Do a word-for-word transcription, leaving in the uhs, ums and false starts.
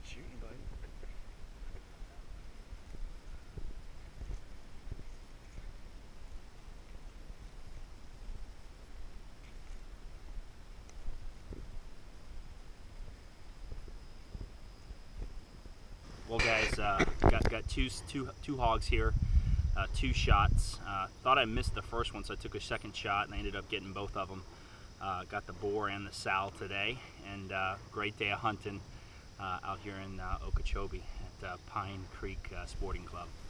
Shoot you, buddy. Well, guys, uh, got got two two two hogs here, uh, two shots. Uh, thought I missed the first one, so I took a second shot, and I ended up getting both of them. Uh, got the boar and the sow today, and uh, great day of hunting uh, out here in uh, Okeechobee at uh, Pine Creek uh, Sporting Club.